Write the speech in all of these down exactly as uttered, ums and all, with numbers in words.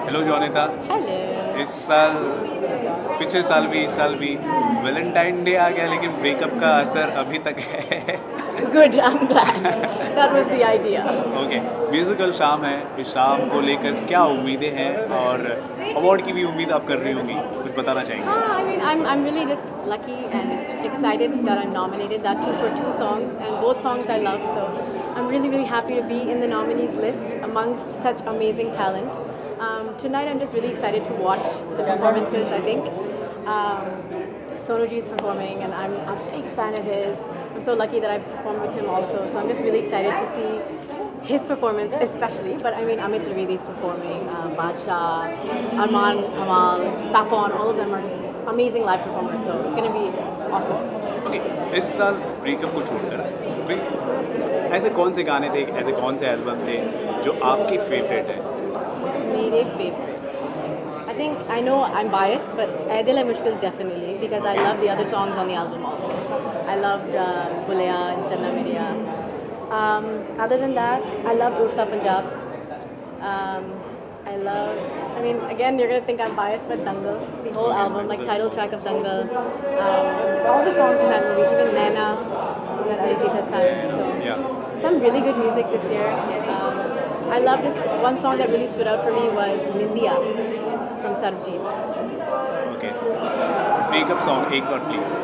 Hello Jonita. Hello. इस साल, पिछले साल भी, इस साल भी वैलेंटाइन डे आ गया, लेकिन ब्रेकअप का असर अभी तक है। Good, I'm glad. That was the idea. Okay, musical शाम है, इस शाम को लेकर क्या उम्मीदें हैं और अवार्ड की भी उम्मीद आप कर रही होंगी, कुछ बताना चाहेंगे? Ah, I mean, I'm, I'm really just lucky and excited that I'm nominated, that too for two songs, and both songs I love, so I'm really, really happy to be in the nominees list amongst such amazing talent. Um, tonight I'm just really excited to watch the performances, I think. Um, Sonu Ji is performing and I'm a big fan of his. I'm so lucky that I performed with him also, so I'm just really excited to see his performance especially, but I mean Amit Trivedi is performing, uh, Badshah, Arman, Amal, Tapon, all of them are just amazing live performers, so it's going to be awesome. Okay, इस साल breakup को छोड़कर भाई ऐसे कौन से गाने थे, ऐसे कौन से एल्बम थे जो आपके फेवरेट हैं? मेरे favorite, I think I know I'm biased, but Ae Dil Hai Mushkil definitely, because I love the other songs on the album also. I loved uh, Buleya and Channa Meriya. Um, other than that, I loved Urta Punjab. Um, I loved, I mean, again, you're going to think I'm biased, but Dangal, the whole album, like title track of Dangal, um, all the songs in that movie, even Naina, that Arijit has sung. So, Yeah. some really good music this year. Um, I loved just one song that really stood out for me was Nindiya from Sarabjit. Okay, breakup song एक बार please.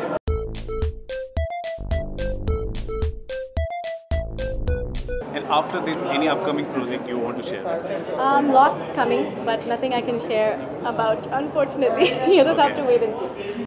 And after this, any upcoming project you want to share? Um, lots coming, but nothing I can share about, unfortunately. You just have to wait and see.